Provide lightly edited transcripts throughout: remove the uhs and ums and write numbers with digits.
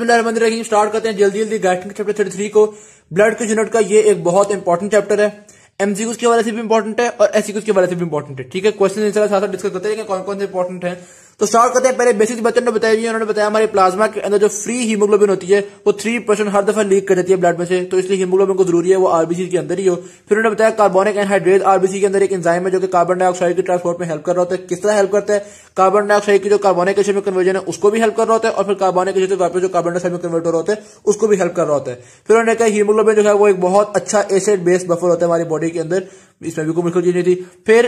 बिस्मिल्लाहिर्रहमानिर्रहीम। स्टार्ट करते हैं जल्दी जल्दी गैस्ट्रिक चैप्टर 33 को। ब्लड की यूनिट का ये एक बहुत इंपॉर्टेंट चैप्टर है। एमसीक्यूज के हवाले से भी इंपॉर्टेंट है और एससीक्यूज के हवाले से भी इंपॉर्टेंट है। ठीक है, क्वेश्चन आंसर साथ साथ डिस्कस करते हैं कि कौन कौन से इंपॉर्टेंट है। तो स्टार्ट करते हैं। पहले बेसिक बच्चों ने बताया, उन्होंने बताया हमारे प्लाज्मा के अंदर जो फ्री हीमोग्लोबिन होती है वो 3% हर दफा लीक कर देती है ब्लड में से, तो इसलिए हीमोग्लोबिन को जरूरी है वो आरबीसी के अंदर ही हो। फिर उन्होंने बताया कार्बोनिक एनहाइड्रेज आरबीसी के अंदर एक एंजाइम है जो कि कार्बन डाइऑक्साइड के ट्रांसपोर्ट में हेल्प कर रहा होता है। किस तरह हेल्प करता है? कार्बन डाइऑक्साइड की जो कार्बोनिक एसिड में कन्वर्जन है उसको भी हेल्प कर रहा होता है और फिर कार्बोनिक एसिड वापस जो कार्बन डाइऑक्साइड में कन्वर्ट हो रहा होता है उसको भी हेल्प कर रहा होता है। फिर उन्होंने कहा हीमोग्लोबिन जो है वो एक बहुत अच्छा एसिड बेस्ड बफर होता है हमारी बॉडी के अंदर, इसमें भी कोई मुश्किल चीज नहीं थी। फिर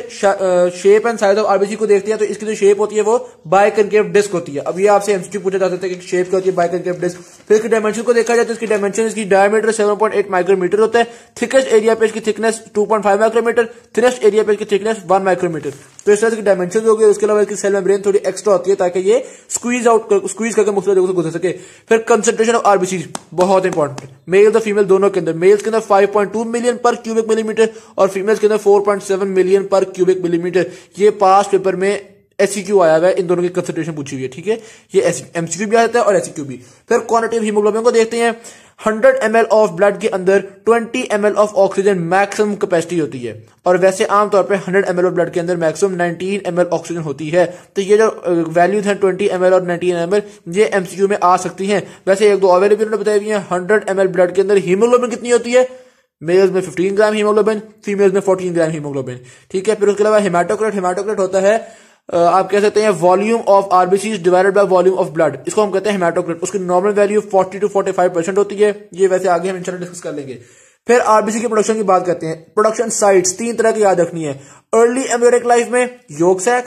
shape and size of RBC को देखते हैं, तो इसकी जो शेप होती है वो बाइकनकेव डिस्क होती है। अब ये आपसे एमसीक्यू पूछा जा सकता है कि शेप क्या होती है बाइकनकेव डिस्क। फिर इसकी डायमेंशन को देखा जाए तो इसकी डायमेंशन, इसकी डायमीटर 7.8 माइक्रोमीटर होता है। थिकेस्ट एरिया पे इसकी थिकनेस 2.5 माइक्रोमीटर, थिनेस्ट एरिया पे इसकी थिकनेस 1 माइक्रोमीटर। तो इस तरह की डायमेंशन होगी। उसके अलावा इसकी सेल मेम्ब्रेन थोड़ी एक्स्ट्रा होती है ताकि ये स्क्वीज करके मुख्तलिफ जगहों से गुजर सके। फिर कंसंट्रेशन ऑफ आरबीसी बहुत इंपॉर्टेंट, मेल और फीमेल दोनों के अंदर। मेल्स के अंदर 5.2 मिलियन पर क्यूबिक मिलीमीटर और फीमेल्स के अंदर 4.7 मिलियन पर क्यूबिक मिलीमीटर। ये पास्ट पेपर में एससीक्यू आया हुआ है, इन दोनों की कंसंट्रेशन पूछी हुई है। ठीक है, ये एमसीक्यू भी आता है और एससीक्यू भी। फिर क्वांटिटी हीमोग्लोबिन को देखते हैं। 100 ml ऑफ ब्लड के अंदर 20 ml of oxygen maximum capacity होती है, और वैसे आमतौर पे 100 ml ऑफ ब्लड के अंदर मैक्सिमम 19 ml ऑक्सीजन होती है। तो ये जो वैल्यूज हैं 20 ml और 19 ml ये एमसीक्यू में आ सकती हैं। वैसे एक दो और भी बताई हुई है। 100 ml ब्लड के अंदर हीमोग्लोबिन कितनी होती है? मेल्स में 15 ग्राम हीमोग्लोबिन, फीमेल्स में 14 ग्राम हीमोग्लोबिन। ठीक है, फिर उसके अलावा हेमाटोक्रिट होता है, आप कह सकते हैं volume of RBC divided by volume of blood, इसको हम कहते हैं हेमाटोक्रिट। उसकी नॉर्मल वैल्यू 40 to 45% होती है। ये वैसे आगे हम इंशाल्लाह डिस्कस कर लेंगे। फिर आरबीसी की प्रोडक्शन की बात करते हैं। प्रोडक्शन साइट्स 3 तरह की याद रखनी है। अर्ली एम्ब्रियोनिक लाइफ में योग सैक,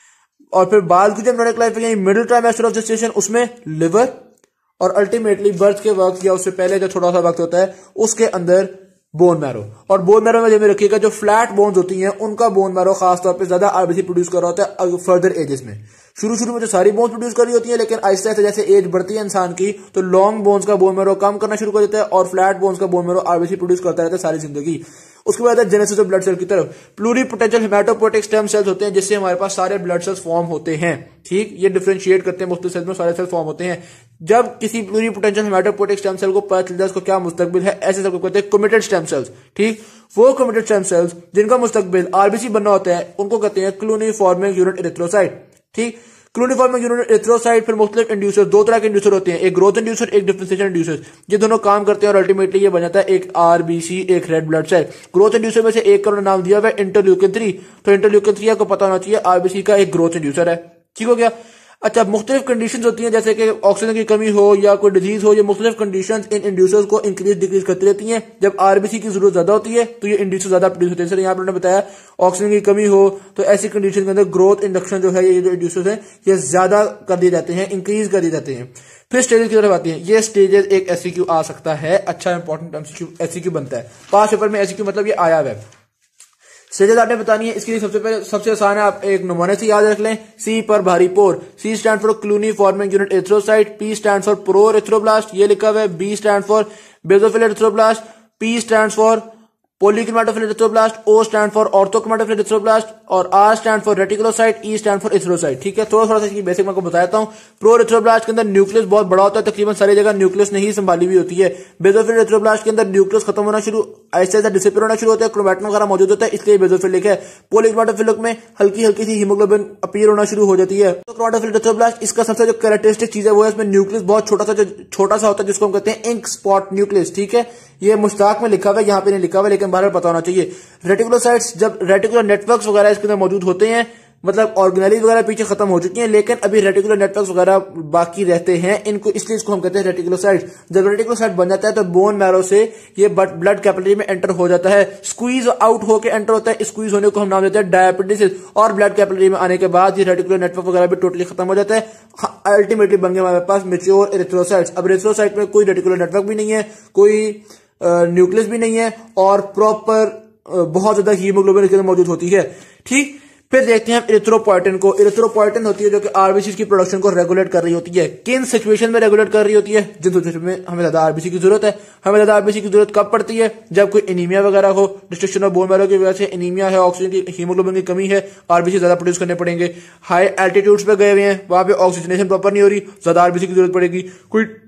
और फिर बाद की एम्ब्रियोनिक लाइफ में यानी मिडिल ट्राइमेस्टर ऑफ जेस्टेशन उसमें लिवर, और अल्टीमेटली बर्थ के वक्त या उससे पहले जो थोड़ा सा वक्त होता है उसके अंदर बोन मैरो। और बोन मैरो में जब रखिएगा जो फ्लैट बोन्स होती हैं उनका बोन मैरो खासतौर पे ज्यादा आरबीसी प्रोड्यूस कर रहा होता है फर्दर एजेस में। शुरू में तो सारी बोन्स प्रोड्यूस कर रही होती है, लेकिन आहिस्ता आहिस्ता जैसे एज बढ़ती है इंसान की तो लॉन्ग बोन्स का बोन मैरो कम करना शुरू कर देता है और फ्लैट बोन्स का बोन मैरो आरबीसी प्रोड्यूस करता रहता है सारी जिंदगी। उसके बाद जेनेसिस ऑफ ब्लड सेल की तरफ प्लूरीपोटेंशियल हेमाटोपोएटिक स्टेम सेल्स होते हैं जिससे हमारे पास सारे ब्लड सेल्स फॉर्म होते हैं। ठीक, ये डिफरेंशिएट करते हैं मुख्तलिफ सेल्स में सारे सेल्स फॉर्म होते हैं। जब किसी प्लूरीपोटेंशियल हेमाटोपोएटिक स्टेम सेल को पता चल जाए उसको क्या मुस्तकबिल है, ऐसे सेल को कहते हैं कमिटेड स्टेम सेल्स। ठीक, वो कमिटेड स्टेम सेल्स जिनका मुस्तकबिल आरबीसी बनना होता है उनको कहते हैं क्लोनिफॉर्मिंग यूनिट इरिथ्रोसाइट। ठीक, क्लोनिफॉर्मिंग यूनिट इरिथ्रोसाइट फिर मुख्तलिफ इंड्यूसर, 2 तरह के इंड्यूसर होते हैं, एक ग्रोथ इंड्यूसर, एक डिफरेंशिएशन इंड्यूसर। ये दोनों काम करते हैं और अल्टीमेटली ये बन जाता है एक आरबीसी, एक red blood cell. Growth inducer में से एक का नाम दिया हुआ है इंटरल्यूकिन 3, तो इंटरल्यूकिन 3 आपको पता होना चाहिए आरबीसी का एक ग्रोथ इंड्यूसर है। ठीक हो गया। अच्छा, मुख्तलिफ कंडीशंस होती हैं जैसे कि ऑक्सीजन की कमी हो या कोई डिजीज हो, ये मुख्तलिफ कंडीशंस इन इंड्यूसर्स को इंक्रीज डिक्रीज करती रहती हैं। जब आरबीसी की जरूरत ज्यादा होती है तो ये इंड्यूसर ज्यादा प्रोड्यूस होते हैं। सर यहाँ पर उन्होंने बताया ऑक्सीजन की कमी हो तो ऐसी कंडीशन के अंदर ग्रोथ इंडक्शन जो है, ये जो इंड्यूसर्स हैं ये ज्यादा कर दिए जाते हैं, इंक्रीज कर दिए जाते हैं। फिर स्टेजेस की तरफ आती हैं। ये स्टेजेस एक एससीक्यू आ सकता है, अच्छा इंपॉर्टेंट एससीक्यू बनता है। पांच पेपर में एससीक्यू मतलब ये आया हुआ है। स्टेजेस आपने बतानी है, इसके लिए सबसे आसान है, आप एक नमूने से याद रख लें। सी पर भारी पोर, C stand for colony forming unit erythrocyte, P stand for proerythroblast, ये लिखा हुआ है। B stand for basophil erythroblast, P stand for polychromatophil erythroblast, O stand for orthochromatophil erythroblast, और R stand for reticulocyte, E stand for erythrocyte. ठीक है, थोड़ा सा इसकी बेसिक मैं आपको बताता हूं। प्रो एरिथ्रोब्लास्ट के अंदर न्यूक्लियस बहुत बड़ा होता है, तकरीबन सारी जगह न्यूक्लियस नहीं संभाली हुई होती है। बेसोफिल एरिथ्रोब्लास्ट के अंदर न्यूक्लियस खत्म होना शुरू, ऐसे ऐसा डिसिपेयर होना शुरू होता है, क्रोमैटिन वगैरह मौजूद होता है, इसलिए बेसोफिलिक है। पॉलीक्रोमेटोफिलिक में हल्की हल्की सी हीमोग्लोबिन अपीयर होना शुरू हो जाती है। तो क्रोमैटोफिल एरिथ्रोब्लास्ट इसका सबसे जो कैरेक्टरिस्टिक चीज है वो है इसमें न्यूक्लियस बहुत छोटा सा होता है जिसको हम कहते हैं इंक स्पॉट न्यूक्लियस। ठीक है, ये मुश्ताक में लिखा हुआ है, यहाँ पे नहीं लिखा हुआ, लेकिन बार बार पता होना चाहिए। रेटिकुलोसाइट्स, जब रेटिकुलर नेटवर्क्स वगैरह इसके अंदर मौजूद होते हैं, मतलब ऑर्गेनेलीज वगैरह पीछे खत्म हो चुकी हैं, लेकिन अभी रेटिकुलर नेटवर्क्स वगैरह बाकी रहते हैं इनको, इसलिए इसको हम कहते हैं रेटिकुलोसाइट। जब रेटिकुलोसाइट बन जाता है तो बोन मैरो से ये ब्लड कैपिलरी में एंटर हो जाता है, स्क्वीज आउट होकर एंटर होता है। स्क्वीज होने को हम नाम देते हैं डायपिटिस, और ब्लड कैपिलरी में आने के बाद ये रेटिकुलर नेटवर्क वगैरह भी टोटली खत्म हो जाता है। अल्टीमेटली बन गया हमारे पास मेच्योर एरिथ्रोसाइट्स। अब एरिथ्रोसाइट में कोई रेटिकुलर नेटवर्क भी नहीं है, कोई न्यूक्लियस भी नहीं है, और प्रॉपर बहुत ज्यादा हीमोग्लोबिन इसके अंदर मौजूद होती है। ठीक, फिर देखते हैं हम इरिथ्रोपोइटिन को। इरिथ्रोपोइटिन होती है जो कि आरबीसी की प्रोडक्शन को रेगुलेट कर रही होती है। किन सिचुएशन में रेगुलेट कर रही होती है? जिन सिचुएशन में हमें ज्यादा आरबीसी की जरूरत है। हमें ज्यादा आरबीसी की जरूरत कब पड़ती है? जब कोई एनीमिया वगैरह हो, डिस्ट्रक्शन ऑफ बोन मैरो की वजह से एनीमिया है, ऑक्सीजन की हीमोग्लोबिन की कमी है, आरबीसी ज्यादा प्रोड्यूस करने पड़ेंगे। हाई एल्टीट्यूड्स पे गए हुए हैं, वहां पे ऑक्सीजनेशन प्रॉपर नहीं हो रही, ज्यादा आरबीसी की जरूरत पड़ेगी। कोई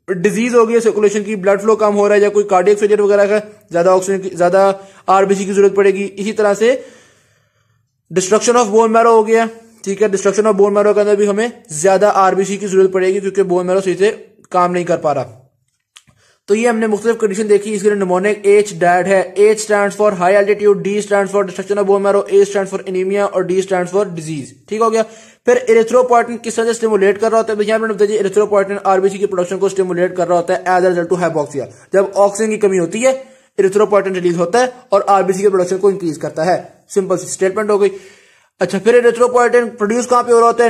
डिजीज हो गई है सर्कुलेशन की, ब्लड फ्लो कम हो रहा है, या कोई कार्डियक फेलियर वगैरह का, ज्यादा ऑक्सीजन की, ज्यादा आरबीसी की जरूरत पड़ेगी। इसी तरह से डिस्ट्रक्शन ऑफ बोन मैरो हो गया, ठीक है, डिस्ट्रक्शन ऑफ बोन मैरो के अंदर भी हमें ज्यादा आरबीसी की जरूरत पड़ेगी क्योंकि बोन मैरो सही से काम नहीं कर पा रहा। तो ये हमने मुख्तलिफ कंडीशन देखी। इसके लिए निमोनिक H डैड है, H stands for high altitude, D stands for destruction of bone marrow, A stands for anaemia और D स्टैंड्स फॉर डिजीज। ठीक हो गया। फिर इरिथ्रोपोइटिन किस तरह से स्टिमुलेट कर रहा होता है, यहाँ पे इरिथ्रोपोइटिन आरबीसी की प्रोडक्शन को स्टिमुलेट कर रहा होता है as a result to hypoxia. जब ऑक्सीजन की कमी होती है इरिथ्रोपोइटिन रिलीज होता है और आरबीसी के प्रोडक्शन को इंक्रीज करता है। सिंपल सी स्टेटमेंट हो गई। अच्छा, फिर इरिथ्रोपोइटिन प्रोड्यूस कहां पे हो रहा होता है?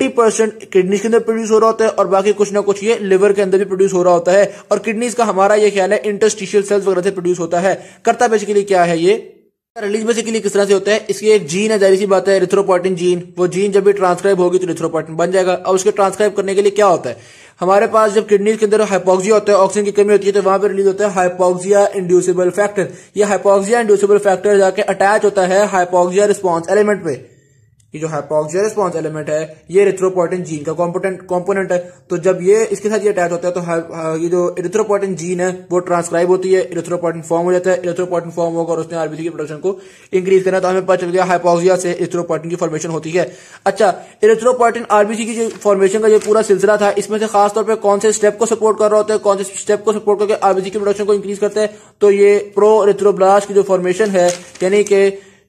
90% किडनीज के अंदर प्रोड्यूस हो रहा होता है और बाकी कुछ ना कुछ ये लिवर के अंदर भी प्रोड्यूस हो रहा होता है। और किडनीज का हमारा ये ख्याल है इंटरस्टिशियल सेल्स वगैरह से प्रोड्यूस होता है। करता बेसिकली क्या है, ये रिलीज बेसिकली किस तरह से होता है? इसकी एक जीन है, जाहिर सी बात है, इरिथ्रोपोइटिन जीन। वो जीन जब भी ट्रांसक्राइब होगी तो इरिथ्रोपोइटिन बन जाएगा। अब उसके ट्रांसक्राइब करने के लिए क्या होता है, हमारे पास जब किडनीज के अंदर हाइपोक्सिया होता है, ऑक्सीजन की कमी होती है, तो वहां पर रिलीज होता है हाइपोक्सिया इंड्यूसिबल फैक्टर। ये हाइपोक्सिया इंड्यूसिबल फैक्टर जाके अटैच होता है हाइपोक्सिया रिस्पॉन्स एलिमेंट पे। ये जो हाइपोक्सिया रिस्पॉन्स एलिमेंट है ये इरिथ्रोपोइटिन जीन का कंपोनेंट है। तो जब ये इसके साथ ये अटैच होता है तो ये जो इरिथ्रोपोइटिन जीन है वो ट्रांसक्राइब होती है, इरिथ्रोपोइटिन फॉर्म हो जाता है। इरिथ्रोपोइटिन फॉर्म होगा और उसने आरबीसी की प्रोडक्शन को इंक्रीज करना, तो हमें पता चल गया हाइपोक्सिया से इरिथ्रोपोइटिन की फॉर्मेशन होती है। अच्छा, इरिथ्रोपोइटिन आरबीसी की जो फॉर्मेशन का ये पूरा सिलसिला था, इसमें से खासतौर पर कौन से स्टेप को सपोर्ट कर रहा होता है, कौन से स्टेप को सपोर्ट करके आरबीसी की प्रोडक्शन को इंक्रीज करता है? तो ये प्रो इरिथ्रोब्लास्ट की जो फॉर्मेशन है, यानी कि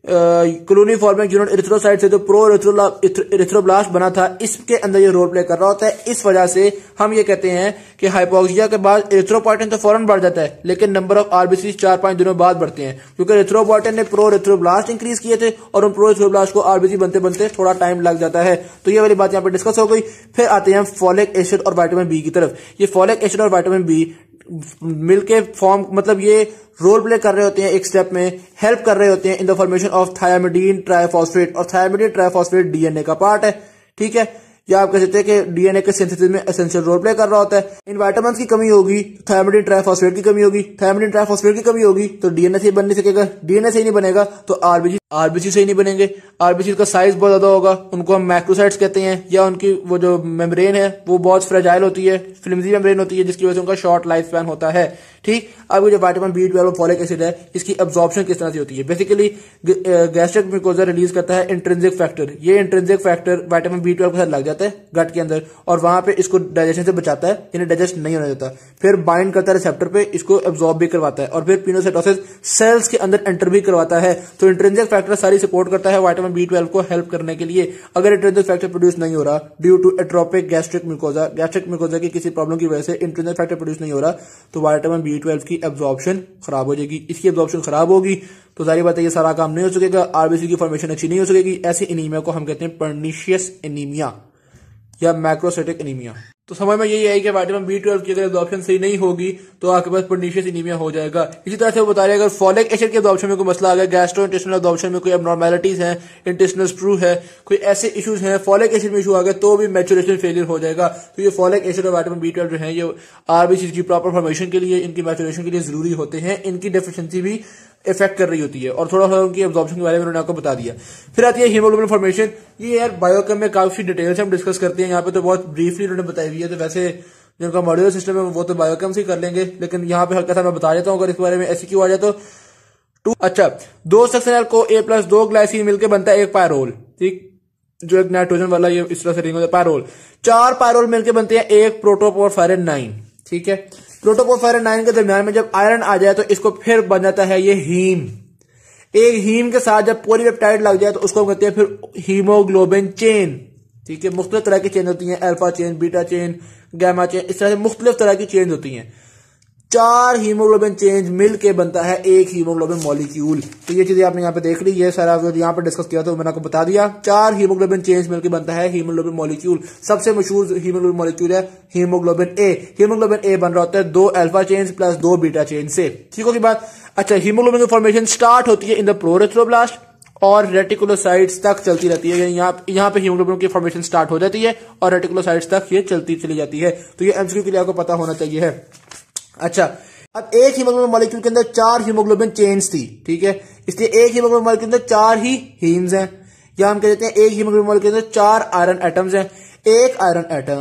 कॉलोनी फॉर्मिंग यूनिट इरिथ्रोसाइट से जो प्रो इरिथ्रोब्लास्ट बना था, इसके अंदर ये रोल प्ले कर रहा होता है। इस वजह से हम ये कहते हैं कि हाइपोक्सिया के बाद इरिथ्रोपोइटिन तो फौरन बढ़ जाता है, लेकिन नंबर ऑफ आरबीसी 4-5 दिनों बाद बढ़ते हैं, क्योंकि इरिथ्रोपोइटिन ने प्रो इरिथ्रोब्लास्ट इंक्रीज किए थे और उन प्रो इरिथ्रोब्लास्ट को आरबीसी बनते बनते थोड़ा टाइम लग जाता है। तो ये वाली बात यहाँ पे डिस्कस हो गई। फिर आते हैं फॉलिक एसिड और विटामिन बी की तरफ। ये फॉलिक एसिड और विटामिन बी मिलके फॉर्म, मतलब ये रोल प्ले कर रहे होते हैं, एक स्टेप में हेल्प कर रहे होते हैं in the formation of thymidine triphosphate. और थायमिडीन ट्राइफॉस्फेट डीएनए का पार्ट है, ठीक है, या आप कह सकते हैं कि डीएनए के सिंथेसिस में एसेंशियल रोल प्ले कर रहा होता है। इन विटामिन्स की कमी होगी तो थायमिडीन ट्राइफॉस्फेट की कमी होगी, थायमिडीन ट्राइफॉस्फेट की कमी होगी तो डीएनए से बन नहीं सकेगा, डीएनए से ही नहीं बनेगा तो आरबीसी से ही नहीं बनेंगे। आरबीसी का साइज बहुत ज्यादा होगा, उनको हम मैक्रोसाइट्स कहते हैं, या उनकी वो जो मेम्ब्रेन है वो बहुत फ्रेजाइल होती है, फ्लिमजी मेम्ब्रेन होती है, जिसकी वजह से उनका शॉर्ट लाइफ स्पैन होता है। ठीक, अब जो विटामिन बी12 फॉलिक एसिड है, इसकी एब्जॉर्प्शन किस तरह से होती है? बेसिकली गैस्ट्रिक म्यूकोजा रिलीज करता है इंट्रिंसिक फैक्टर। ये इंट्रिंसिक फैक्टर विटामिन बी12 के साथ लग जाता है गट के अंदर और वहां पे इसको डाइजेशन से बचाता है, यानी डाइजेस्ट नहीं होने देता। फिर बाइंड करता है रिसेप्टर पे, इसको एब्जॉर्ब भी करवाता है और फिर पिनोसाइटोसिस सेल्स के अंदर एंटर भी करवाता है। तो इंट्रिंसिक फैक्टर सारी सपोर्ट करता है विटामिन बी12 को हेल्प करने के लिए। अगर इंट्रिंसिक फैक्टर प्रोड्यूस नहीं हो रहा due to atrophic gastric mucosa की किसी प्रॉब्लम की वजह से इंट्रिंसिक फैक्टर प्रोड्यूस नहीं हो रहा, तो विटामिन बी12 की एब्जॉर्प्शन खराब हो जाएगी। इसकी एब्जॉर्प्शन खराब होगी तो सारी बात है, ये सारा काम नहीं हो सकेगा, आरबीसी की फॉर्मेशन अच्छी नहीं हो सकेगी। ऐसी एनीमिया को हम कहते हैं पर्निशियस एनीमिया या मैक्रोसाइटिक एनीमिया। तो समझ में यही है कि विटामिन बी12 की अगर एब्जॉर्प्शन सही नहीं होगी तो आपके पास पर्निशियस एनीमिया हो जाएगा। इसी तरह से वो बता रहे हैं अगर फॉलिक एसिड के एब्जॉर्प्शन में कोई मसला आ गया, गैस्ट्रो इंटेस्टिनल एब्जॉर्प्शन में कोई एबनॉर्मैलिटीज हैं, इंटेस्टिनल स्ट्रू है, कोई ऐसे इश्यूज हैं, फॉलिक एसिड में इशू आ गया तो भी मैचुरेशन फेलियर हो जाएगा। तो ये फॉलिक एसिड और विटामिन बी12 जो है ये आरबीसी की प्रॉपर फॉर्मेशन के लिए, इनकी मैचुरेशन के लिए जरूरी होते हैं। इनकी डेफिशिएंसी भी इफेक्ट कर रही होती है और थोड़ा सा उनकी एब्जॉर्प्शन के बारे में उन्होंने आपको बता दिया। फिर आती है हीमोग्लोबिन फॉर्मेशन। ये यार बायोकेम में काफी डिटेल से हम डिस्कस करते हैं, यहाँ पे तो बहुत ब्रीफली उन्होंने बताई हुई है, तो वैसे जिनका मॉड्यूलर सिस्टम है वो तो बायोकेम से ही कर लेंगे, लेकिन यहाँ पे हल्का सा मैं बता देता हूँ अगर इस बारे में ऐसी क्यों आ जाए तो। अच्छा, 2 सक्सेनल को A+2 ग्लाइसिन मिलकर बनता है एक पायरोल, ठीक, जो एक नाइट्रोजन वाला ये इस तरह से रिंग होता है पायरोल। 4 पायरोल मिलकर बनते हैं एक प्रोटोपोरफायरिन 9, ठीक है। प्रोटोपोरफायरिन 9 के दरमियान में जब आयरन आ जाए तो इसको फिर बन जाता है ये हीम। एक हीम के साथ जब पॉलीपेप्टाइड लग जाए तो उसको हम कहते हैं फिर हीमोग्लोबिन चेन, ठीक है। मुख्तलिफ तरह की चेन होती हैं, alpha chain, beta chain, gamma chain, इस तरह से मुख्तलिफ तरह की चेन होती हैं। 4 हीमोग्लोबिन चेंज मिलके बनता है एक हीमोग्लोबिन मॉलिक्यूल। तो ये चीजें आपने यहाँ पे देख ली, ये सारा यहाँ पे डिस्कस किया तो मैंने आपको बता दिया। 4 हीमोग्लोबिन चेंज मिलके बनता है हीमोग्लोबिन मॉलिक्यूल। सबसे मशहूर हीमोग्लोबिन मॉलिक्यूल है हीमोग्लोबिन ए। हीमोग्लोबिन ए बन रहा होता है 2 alpha chain plus 2 beta chain से, ठीक होगी बात। अच्छा, हीमोग्लोबिन की फॉर्मेशन स्टार्ट होती है इन द प्रोरेट्रोब्लास्ट और रेटिकुलोसाइट्स तक चलती रहती है। यहाँ पे हीमोग्लोबिन की फॉर्मेशन स्टार्ट हो जाती है और रेटिकुलोसाइट्स तक ये चलती चली जाती है। तो ये एमसीक्यू के लिए आपको पता होना चाहिए है। अच्छा, अब एक हीमोग्लोबिन मॉलिक्यूल के अंदर 4 हीमोग्लोबिन चेन्स थी, ठीक है, इसलिए एक हीमोग्लोबिन मॉलिक्यूल के अंदर 4 ही हीम्स हैं, या हम कह देते हैं एक हीमोग्लोबिन मॉलिक्यूल के अंदर 4 आयरन एटम्स हैं। एक आयरन एटम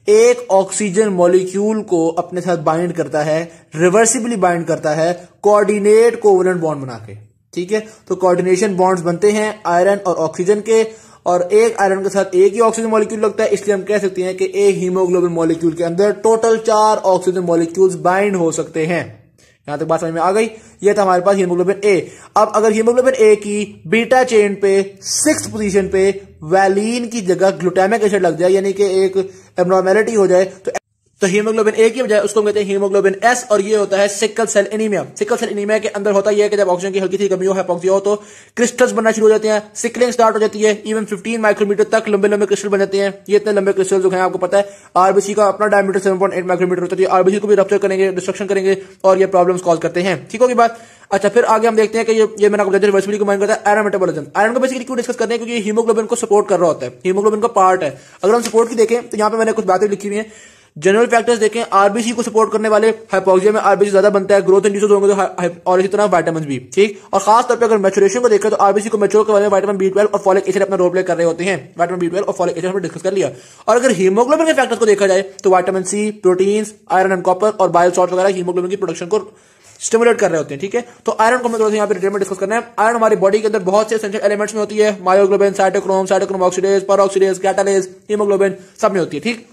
एक ऑक्सीजन मॉलिक्यूल को अपने साथ बाइंड करता है, रिवर्सिबली बाइंड करता है कोऑर्डिनेट कोवलेंट बॉन्ड बना के। ठीक है, तो कोऑर्डिनेशन बॉन्ड्स बनते हैं आयरन और ऑक्सीजन के, और एक आयरन के साथ एक ही ऑक्सीजन मॉलिक्यूल लगता है, इसलिए हम कह सकते हैं कि एक हीमोग्लोबिन मॉलिक्यूल के अंदर टोटल 4 ऑक्सीजन मॉलिक्यूल्स बाइंड हो सकते हैं। यहां तक बात समझ में आ गई। ये था हमारे पास हीमोग्लोबिन ए। अब अगर हीमोग्लोबिन ए की बीटा चेन पे 6th पोजीशन पे वैलीन की जगह ग्लूटामिक एसिड लग जाए, यानी कि एक एब्नॉर्मेलिटी हो जाए, तो हीमोग्लोबिन ए की बजाय उसको कहते हैं हीमोग्लोबिन एस, और ये होता है sickle cell anaemia. Sickle cell anaemia के अंदर होता है कि जब ऑक्सीजन की हल्की सी कमी हो, हाइपोक्सिया हो, तो क्रिस्टल्स बनना शुरू हो जाते हैं, सिकलिंग स्टार्ट हो जाती है, इवन 15 माइक्रोमीटर तक लंबे लंबे क्रिस्टल बन जाते हैं। ये इतने लंबे क्रिस्टल जो है आपको पता है, आरबीसी का अपना डायमीटर 7.8 माइक्रोमीटर होता है, आरबीसी को भी रप्चर करेंगे, डिस्ट्रक्शन करेंगे और ये प्रॉब्लम्स कॉज करते हैं। ठीक होगी बात। अच्छा, फिर आगे हम देखते हैं कि ये मैंने आपको बताया रिवर्सिबिलिटी को माइंड करता है आयरन मेटाबॉलिज्म। आयरन को बेसिकली क्यों डिस्कस करते हैं, क्योंकि हीमोग्लोबिन को सपोर्ट कर रहा होता है, हीमोग्लोबिन का पार्ट है। अगर हम सपोर्ट की देखें तो यहाँ पे मैंने कुछ बातें लिखी हुई हैं। जनरल फैक्टर्स देखें, आरबीसी को सपोर्ट करने वाले, हाइपोक्सिया में आरबीसी ज्यादा बनता है, ग्रोथ इंड्यूस होंगे तो और इसी तरह विटामिन भी। ठीक, और खास तौर पे अगर मैचुरेशन को देखें तो आरबीसी को मैच्योर करने वाले विटामिन B12 और फॉलिक एसिड अपना रोल प्ले कर रहे होते हैं। विटामिन B12 और फॉलिक एसिड हमने डिस्कस कर लिया। और अगर हीमोग्लोबिन के फैक्टर्स को देखा जाए तो vitamin C, proteins, iron and copper और बायो सॉल्ट वगैरह हीमोग्लोबिन की प्रोडक्शन को स्टिमुलेट कर रहे होते हैं। ठीक है, तो आयरन को हमें थोड़ा सा यहाँ पे डिटेल में डिस्कस करना है। आयरन हमारी बॉडी के अंदर बहुत से एसेंशियल एलिमेंट्स में होती है, myoglobin, cytochrome oxidase, peroxidase, catalase, haemoglobin सब में होती है। ठीक,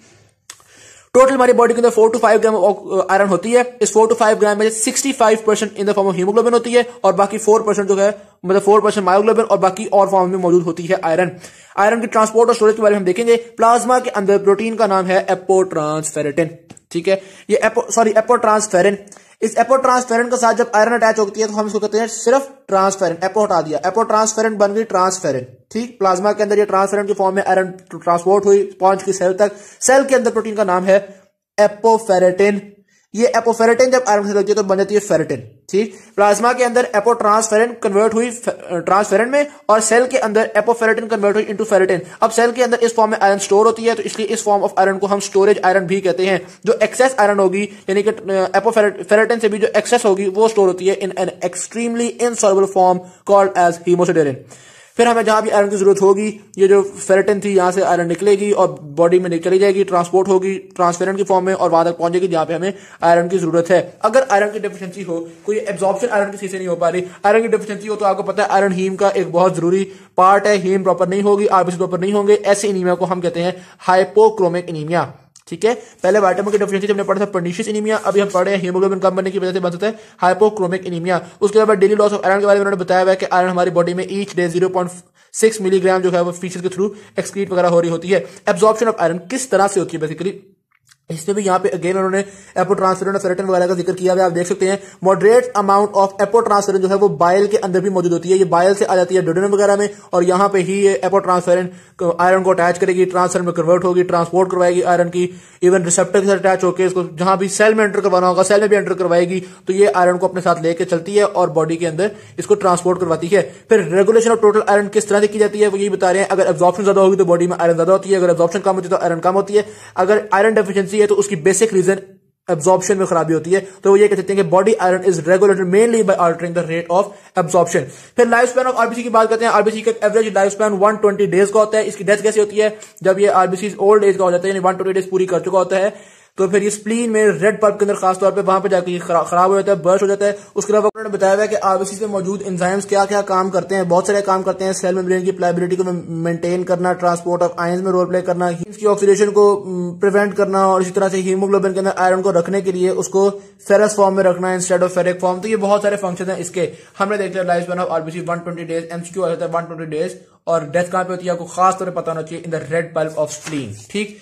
टोटल हमारी बॉडी के अंदर 4 to 5 ग्राम आयरन होती है। इस 4 to 5 ग्राम में 65% in the form of haemoglobin होती है, और बाकी 4% जो है, मतलब 4% मायोग्लोबिन, और बाकी और फॉर्म में मौजूद होती है आयरन। आयरन की ट्रांसपोर्ट और स्टोरेज के बारे में हम देखेंगे। प्लाज्मा के अंदर प्रोटीन का नाम है एपोट्रांसफेरेटिन। ठीक है, ये एपोट्रांसफेरिन। इस एपोट्रांसफेरिन के साथ जब आयरन अटैच होती है तो हम इसको कहते हैं सिर्फ ट्रांसफेरिन। एपो हटा दिया, एपोट्रांसफेरिन बन गई ट्रांसफेरिन। ठीक, प्लाज्मा के अंदर ये ट्रांसफेरिन की फॉर्म में आयरन ट्रांसपोर्ट हुई स्पॉन्ज की सेल तक। सेल के अंदर प्रोटीन का नाम है एपोफेरेटिन। ये एपोफेरेटिन जब आयरन से लगती है तो बन जाती है फेरेटिन। ठीक, प्लाज्मा के अंदर एपोट्रांसफेरिन कन्वर्ट हुई ट्रांसफेरिन में, और सेल के अंदर एपोफेरेटिन कन्वर्ट हुई इनटू फेरेटिन। अब सेल के अंदर इस फॉर्म में आयरन स्टोर होती है, तो इसलिए इस फॉर्म ऑफ आयरन को हम स्टोरेज आयरन भी कहते हैं। जो एक्सेस आयरन होगी, यानी कि एपोफेरेटिन से भी जो एक्सेस होगी, वो स्टोर होती है in an extremely insoluble form called as haemosiderin. फिर हमें जहां भी आयरन की जरूरत होगी, ये जो फेरेटिन थी यहां से आयरन निकलेगी और बॉडी में चली जाएगी, ट्रांसपोर्ट होगी ट्रांसफेरेंट की फॉर्म में, और वहां तक पहुंचेगी जहां पे हमें आयरन की जरूरत है। अगर आयरन की डेफिशिएंसी हो, कोई एब्जॉर्प्शन आयरन की से नहीं हो पा रही, आयरन की डेफिशिएंसी हो, तो आपको पता है आयरन हीम का एक बहुत जरूरी पार्ट है। हीम प्रॉपर नहीं होगी, आरबीसी प्रॉपर नहीं होंगे, ऐसे एनीमिया को हम कहते हैं हाइपोक्रोमिक एनीमिया। ठीक है, पहले विटामिन की डेफिशिएंसी हमने पढ़ा था पर्नीशियस एनीमिया, अभी हम पढ़ रहे हैं हीमोग्लोबिन कम बनने की वजह से बन सकता है हाइपोक्रोमिक एनीमिया। उसके बाद डेली लॉस ऑफ आयरन के बारे में उन्होंने बताया हुआ है कि आयरन हमारी बॉडी में ईच डे 0.6 मिलीग्राम जो है वो फीचर्स के थ्रू एक्सक्रीट वगैरह हो रही होती है। एब्जॉर्प्शन ऑफ आयरन किस तरह से होती है बेसिकली, इसमें भी यहाँ पे अगेन उन्होंने एपोट्रांसफेरिन और फेरेटिन वगैरह का जिक्र किया हुआ है। आप देख सकते हैं मॉडरेट अमाउंट ऑफ एपोट्रांसफेरिन जो है वो बाइल के अंदर भी मौजूद होती है। ये बाइल से आ जाती है डोडेनम वगैरह में, और यहाँ पे ही ये एपोट्रांसफेरिन आयरन को अटैच करेगी, ट्रांसफेरिन में कन्वर्ट होगी, ट्रांसपोर्ट करवाएगी आयरन की, इवन रिसेप्टर के साथ अटैच होकर इसको जहां भी सेल में एंटर करवाना होगा सेल में भी एंटर करवाएगी। तो ये आयरन को अपने साथ लेकर चलती है और बॉडी के अंदर इसको ट्रांसपोर्ट करवाती है। फिर रेगुलेशन ऑफ टोटल आयरन किस तरह से की जाती है वो यही बता रहे हैं। अगर एब्जॉर्प्शन ज्यादा होगी तो बॉडी में आयरन ज्यादा होती है, अगर एब्जॉर्प्शन कम होती है तो आयरन कम होती है। अगर आयरन डेफिशिएंसी है तो उसकी बेसिक रीजन एब्जॉर्प्शन में खराबी होती है। तो वो ये कह सकते हैं कि body iron is regulated mainly by altering the rate of absorption. फिर लाइफ स्पैन ऑफ आरबीसी की बात करते हैं। आरबीसी का एवरेज लाइफ स्पैन 120 डेज का होता है। इसकी डेथ कैसे होती है, जब ये आरबीसी ओल्ड एज का हो जाता है, यानी 120 डेज पूरी कर चुका होता है, तो फिर ये स्प्लीन में रेड पल्प के अंदर खासतौर पे वहां पे जाके खराब हो जाता है, बर्स्ट हो जाता है। उसके अलावा उन्होंने बताया हुआ है कि आरबीसी में मौजूद एंजाइम्स क्या क्या काम करते हैं, बहुत सारे काम करते हैं। सेल मेम्ब्रेन की प्लायबिलिटी को मेंटेन करना, ट्रांसपोर्ट ऑफ आयंस में रोल प्ले करना, इसकी ऑक्सीडेशन को प्रिवेंट करना, और इसी तरह से हीमोग्लोबिन के अंदर आयरन को रखने के लिए उसको फेरस फॉर्म में रखना इंस्टेड ऑफ फेरिक फॉर्म। तो ये बहुत सारे फंक्शन है इसके। हमने देख लिया life span of RBC 120 days, MCQ आ जाता है 120 डेज, और डेथ कहां पे होती है आपको खास तौर पर पता होना चाहिए, in the red pulp of spleen. ठीक,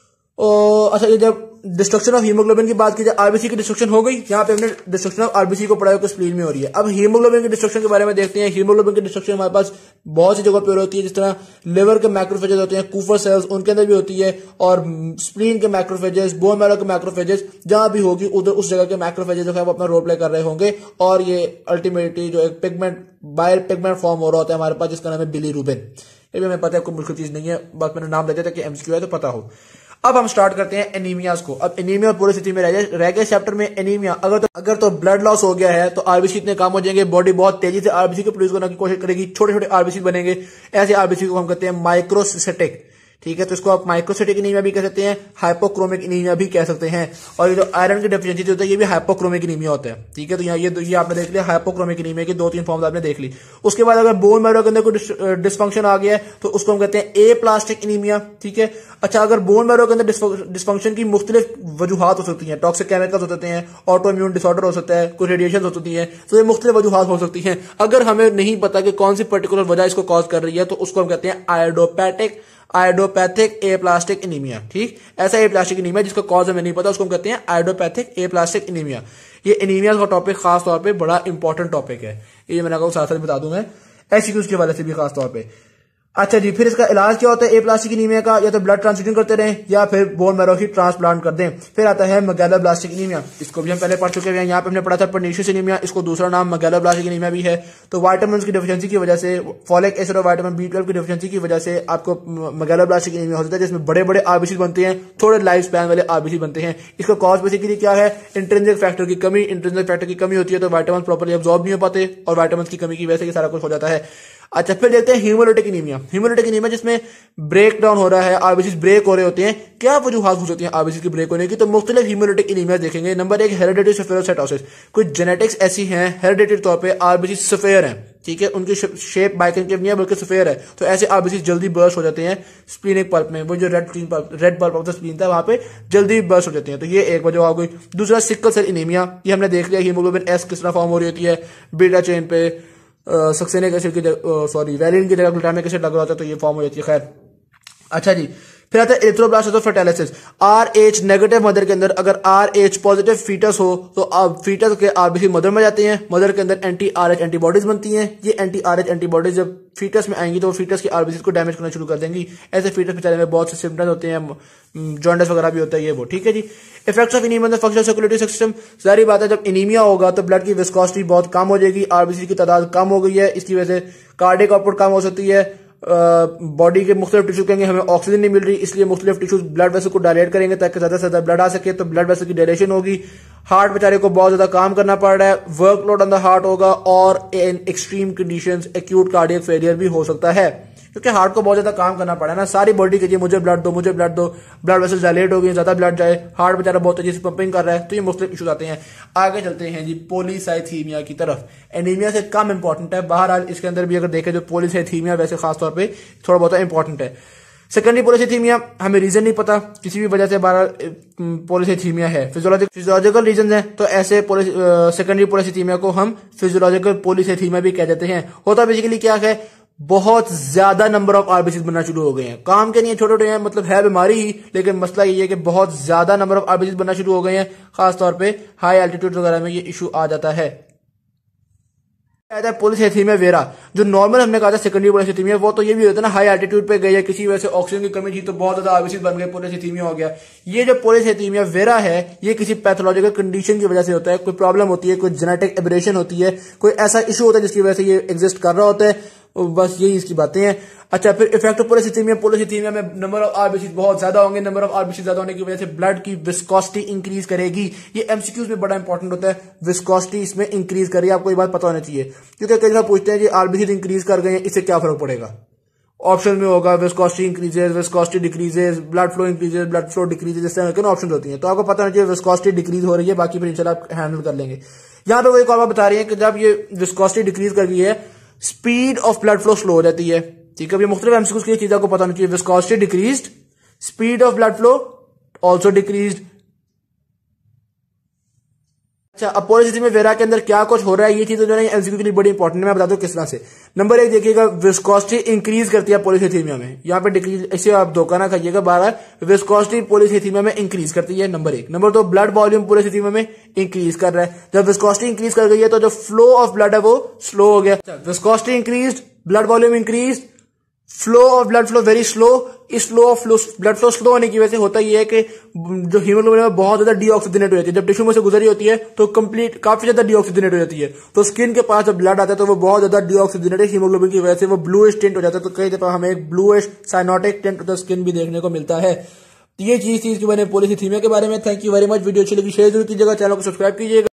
अच्छा, ये जब डिस्ट्रक्शन ऑफ हीमोग्लोबिन की बात की जाए, आरबीसी की डिस्ट्रक्शन हो गई। यहाँ पे हमने डिस्ट्रक्शन ऑफ आरबीसी को पढ़ा है कि स्प्लीन में हो रही है। अब हीमोग्लोबिन की डिस्ट्रक्शन के बारे में देखते हैं। हीमोग्लोबिन की डिस्ट्रक्शन हमारे पास बहुत सी जगह पर होती है, जिस तरह लिवर के मैक्रोफेजेस होते हैं, कूफर सेल्स, उनके अंदर भी होती है, और स्प्लीन के मैक्रोफेजेस, बोन मैरो के मैक्रोफेजेस, जहां भी होगी उधर उस जगह के मैक्रोफेजेस जो है वो अपना रोल प्ले कर रहे होंगे, और ये अल्टीमेटली जो एक पिगमेंट बाइल पिगमेंट फॉर्म हो रहा होता है हमारे पास, जिसका नाम है बिलीरुबिन। ये भी हमें पता है, कोई मुश्किल चीज नहीं है, बस मैंने नाम दे दिया था कि एमसीक्यू है तो पता हो। अब हम स्टार्ट करते हैं एनीमियाज को। अब एनीमिया पूरी स्थिति में रह गए चैप्टर में एनीमिया। अगर तो ब्लड लॉस हो गया है तो आरबीसी इतने काम हो जाएंगे, बॉडी बहुत तेजी से आरबीसी को प्रोड्यूस करने की कोशिश करेगी, छोटे छोटे आरबीसी बनेंगे। ऐसे आरबीसी को हम कहते हैं माइक्रोसिस्टिक। ठीक है, तो इसको आप माइक्रोसाइटिक एनीमिया भी कह सकते हैं, हाइपोक्रोमिक एनीमिया भी कह सकते हैं। और ये जो आयरन की डेफिशिएंसी होता है ये भी हाइपोक्रोमिक एनीमिया होता है। ठीक है, तो यहाँ ये आपने देख लिया हाइपोक्रोमिक एनीमिया की 2-3 फॉर्म्स आपने देख ली। उसके बाद अगर बोन मैरो के अंदर कोई डिस्फंक्शन आ गया है तो उसको हम कहते हैं ए प्लास्टिक एनीमिया। ठीक है, अच्छा अगर बोन मैरो के अंदर डिस्फंक्शन की मुख्तलिफ वजूहात हो सकती हैं, टॉक्सिक केमिकल्स हो सकते हैं, ऑटो इम्यून डिसऑर्डर हो सकता है, कुछ रेडिएशन हो सकती है, तो ये मुख्तलिफ वजूहात हो सकती हैं। अगर हमें नहीं पता कि कौन सी पर्टिकुलर वजह इसको कॉज कर रही है तो उसको हम कहते हैं आयोडोपैथिक ए प्लास्टिक एनीमिया। ठीक, ऐसा ए प्लास्टिक एनीमिया जिसका कॉज हमें नहीं पता उसको हम कहते हैं आयोडोपैथिक ए प्लास्टिक एनीमिया। ये एनीमिया का टॉपिक खास तौर पे बड़ा इंपॉर्टेंट टॉपिक है, ये मैंने आपको साथ साथ बता दूंगा एमसीक्यूज के वाले से भी खास तौर पे। अच्छा जी, फिर इसका इलाज क्या होता है ए प्लास्टिक एनीमिया का? या तो ब्लड ट्रांसफ्यूजन करते रहें या फिर बोन मैरो की ट्रांसप्लांट कर दें। फिर आता है मैगेलोब्लास्टिक एनीमिया, इसको भी हम पहले पढ़ चुके हैं, यहाँ पे हमने पढ़ा था पर्नीशियस एनीमिया, इसको दूसरा नाम मैगेलोब्लास्टिक एनीमिया भी है। तो विटामिन की डेफिशिएंसी की वजह से, फॉलिक एसिड और विटामिन B12 की डेफिशिएंसी की वजह से आपको मैगेलोब्लास्टिक एनीमिया हो जाता है, जिसमें बड़े बड़े आरबीसी बनते हैं, थोड़े लाइफ स्पैन वाले आरबीसी बनते हैं। इसका कॉज बेसिकली क्या है? इंट्रिंसिक फैक्टर की कमी। इंट्रिंसिक फैक्टर की कमी होती है तो विटामिन प्रॉपर्ली अब्सॉर्ब नहीं हो पाते और विटामिन की कमी की वजह से ये सारा कुछ हो जाता है। अच्छा, फिर देखते हैं हीमोलिटिक एनीमिया। हीमोलिटिक एनीमिया जिसमें ब्रेक डाउन हो रहा है, आरबीसी ब्रेक हो रहे होते हैं। क्या वजूहात हो सकती हैं आरबीसी की ब्रेक होने की? तो मुख्तलिफ हीमोलिटिक एनीमिया देखेंगे। नंबर 1 हेरिडिटरी सफेरोसाइटोसिस, कुछ जेनेटिक्स ऐसी हैं हेरिडिटरी तौर पे आरबीसी सफेयर हैं। ठीक है, उनकी शेप बाइकनकेव नहीं है बल्कि सफेयर है, तो ऐसे आरबीसी जल्दी बर्स्ट हो जाते हैं स्प्लीनिक पल्प में, वो जो red pulp of the spleen था वहां पे जल्दी बर्स्ट हो जाते हैं, तो ये एक वजह हो गई। दूसरा सिकल सेल एनीमिया, ये हमने देख लिया हीमोग्लोबिन एस किस तरह फॉर्म हो रही होती है, बीटा चेन पे सक्सेनिक एसिड की वैलिन की जगह ग्लूटामिक एसिड लग रहा होता है तो ये फॉर्म हो जाती है। खैर, अच्छा जी, फिर आता है erythroblastosis fetalis. RH negative mother के अंदर अगर RH पॉजिटिव फीटस हो तो फीटस के आरबीसी मदर में जाते हैं, मदर के अंदर anti-RH एंटीबॉडीज बनती हैं। ये anti-RH एंटीबॉडीज जब फीटस में आएंगी तो फीटस की आरबीसी को डैमेज करना शुरू कर देंगी। ऐसे फीटस बेचारे में बहुत से सिम्टम्स होते हैं, जॉन्डिस वगैरह भी होता है ये वो। ठीक है जी, effects of anaemia on the functional circulatory system. सारी बात है, जब एनीमिया होगा तो ब्लड की विस्कोसिटी बहुत कम हो जाएगी, आरबीसी की तादाद कम हो गई है, इसकी वजह से कार्डियक आउटपुट कम हो सकती है, बॉडी के मुख्तलिफ टिश्यू कहेंगे हमें ऑक्सीजन नहीं मिल रही, इसलिए मुख्तलिफ टिश्यूज ब्लड वेसल को डायलेट करेंगे ताकि ज्यादा से ज्यादा ब्लड आ सके, तो ब्लड वेसल की डायलेशन होगी। हार्ट बेचारे को बहुत ज्यादा काम करना पड़ रहा है, वर्कलोड ऑन द हार्ट होगा और in extreme conditions acute cardiac failure भी हो सकता है, क्योंकि हार्ट को बहुत ज्यादा काम करना पड़ा है ना। सारी बॉडी के लिए मुझे ब्लड दो, मुझे ब्लड दो, ब्लड वेसल डायलेट हो गई, ज्यादा ब्लड जाए, हार्ट बेचारा बहुत तेजी से पंपिंग कर रहा है, तो ये मुख्तलिफ इशूज आते हैं। आगे चलते हैं जी पॉलीसाइथीमिया की तरफ। एनीमिया से कम इंपॉर्टेंट है, बहरहाल इसके अंदर भी अगर देखें जो पॉलीसाइथीमिया वैसे खासतौर पर थोड़ा बहुत इंपॉर्टेंट है। सेकेंडरी पॉलीसाइथीमिया हमें रीजन नहीं पता, किसी भी वजह से पॉलीसाइथीमिया है, फिजियोलॉजिकल रीजन है, तो ऐसे सेकेंडरी पॉलीसाइथीमिया को हम फिजियोलॉजिकल पॉलीसाइथीमिया भी कह देते हैं। होता बेसिकली क्या है, बहुत ज्यादा नंबर ऑफ आरबीसी बनना शुरू हो गए हैं, काम के नहीं छोटे छोटे हैं, मतलब है बीमारी ही, लेकिन मसला ये है कि बहुत ज्यादा नंबर ऑफ आरबीसी बनना शुरू हो गए हैं, खासतौर पे हाई एल्टीट्यूड वगैरह में ये इशू आ जाता है। पॉलीसाइथीमिया वेरा, जो नॉर्मल हमने कहा था सेकेंडरी पॉलीसाइथीमिया, वो तो ये भी होता है ना हाई एल्टीट्यूड पे गए या किसी वजह से ऑक्सीजन की कमी थी तो बहुत ज्यादा आरबीसी बन गए, पॉलीसाइथीमिया हो गया। ये जो पॉलीसाइथीमिया वेरा है ये किसी पैथोलॉजिकल कंडीशन की वजह से होता है, कोई प्रॉब्लम होती है, कोई जेनेटिक एबरेशन होती है, कोई ऐसा इशू होता है जिसकी वजह से ये एग्जिस्ट कर रहा होता है, बस यही इसकी बातें हैं। अच्छा, फिर इफेक्ट ऑफ पॉलीसाइथीमिया में नंबर ऑफ आरबीसी बहुत ज्यादा होंगे, नंबर ऑफ आरबीसी ज्यादा होने की वजह से ब्लड की विस्कोसिटी इंक्रीज करेगी। ये एमसीक्यूज में बड़ा इंपॉर्टेंट होता है, विस्कोसिटी इसमें इंक्रीज करिए, आपको ये बात पता होनी चाहिए, क्योंकि कई बार पूछते हैं कि आरबीसी इंक्रीज कर गए हैं इससे क्या फर्क पड़ेगा। ऑप्शन में होगा viscosity increases, viscosity decreases, blood flow increases, blood flow decreases, इस तरह के ऑप्शन होती हैं, तो आपको पता होना चाहिए विस्कोसिटी डिक्रीज हो रही है, बाकी फिर इंशाल्लाह आप हैंडल कर लेंगे। यहाँ पे वो एक और बता रही है कि जब ये विस्कोसिटी डिक्रीज कर गई है speed of blood flow slow हो जाती है। ठीक है, ये मुख्तलिफ एमसीक्यूज की चीज आपको पता होनी चाहिए, viscosity decreased, speed of blood flow also decreased. अच्छा, अब पॉलीसाइथीमिया वेरा के अंदर क्या कुछ हो रहा है, ये चीज जो है एमसीक्यू के लिए बड़ी इंपॉर्टेंट है, मैं बता दूं किस तरह से। नंबर 1 देखिएगा, विस्कोसिटी इंक्रीज करती है पॉलीसाइथीमिया में, यहाँ पे डिक्रीज, इसे आप धोखा ना खाइएगा, बार विस्कोसिटी पॉलीसाइथीमिया में इंक्रीज करती है, number 1। Number 2, blood volume polycythaemia में इंक्रीज कर रहा है। जब विस्कोसिटी इंक्रीज कर गई है तो जो फ्लो ऑफ ब्लड है वो स्लो हो गया। Viscosity increase, blood volume increase, flow of blood flow very slow. इस flow of blood flow slow होने की वजह से होता यह है कि जो हीमोग्लोबिन है बहुत ज्यादा डीऑक्सीजनेट हो जाती है, जब टिश्यू में से गुजरी होती है तो कंप्लीट काफी ज्यादा डीऑक्सीजनेट हो जाती है, तो स्किन के पास जब ब्लड आता है तो वो बहुत ज्यादा डीऑक्सीजनेटेड हीमोग्लोबिन की वजह से वो ब्लूइश टिंट हो जाता है, तो कई दफा हमें एक bluish cyanotic tint of the skin भी देखने को मिलता है। तो ये चीज थी मैंने पॉलीसाइथीमिया के बारे में। Thank you very much. Video अच्छी लगी शेयर जरूर कीजिएगा, चैनल को सब्सक्राइब कीजिएगा।